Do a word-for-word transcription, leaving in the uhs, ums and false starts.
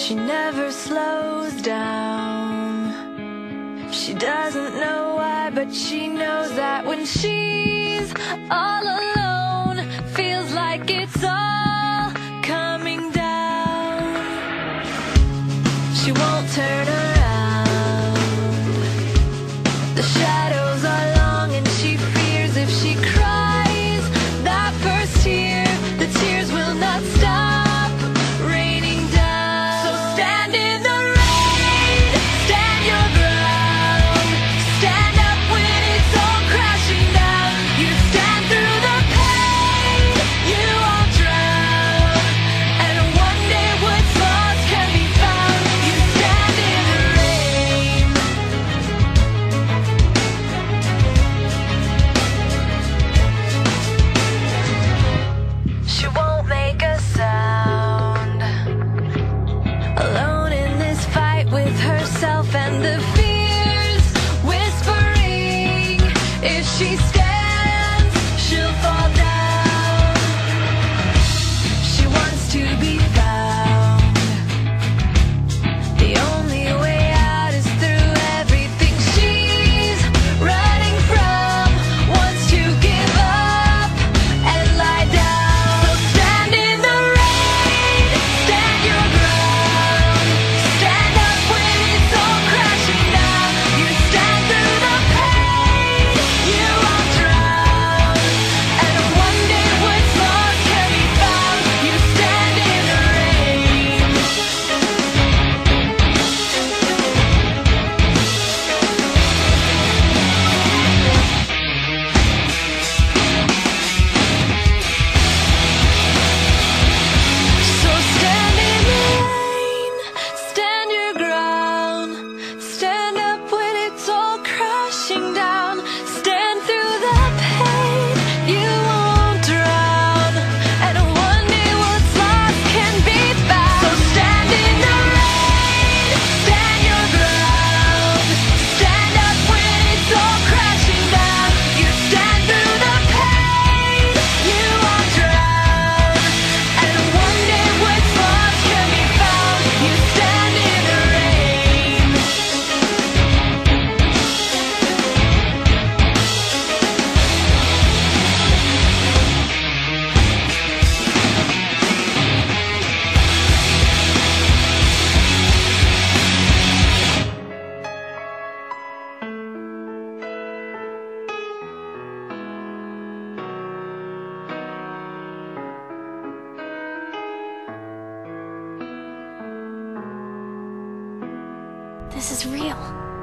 She never slows down. She doesn't know why, but she knows that when she's all alone, feels like it's all coming down. She won't turn around. The shadows are long and she fears if she cries that first tear, the tears will not stop raining down. So stand in the rain, stand your ground, stand up when it's all crashing down. You stand through the pain, you won't drown, and one day what's lost can be found. You stand in the rain. She won't make a sound, alone in this fight with herself and the fears whispering. If she stands, she'll fall down. She wants to be found. The only way out is through everything she's running from. Wants to give up and lie down. So stand in the rain, stand your ground, stand up when it's all crashing down. You stand through the pain, you won't drown, and one day what's lost can be found. You stand in the rain. So stand in the rain, stand your ground, stand up when it's all crashing down. Stand through the pain, you won't drown, and one day what's lost can be found. So stand in the rain, stand your ground, stand up when it's all crashing down. You stand through the pain, you won't drown, and one day what's lost can be found. You stand in the rain. This is real.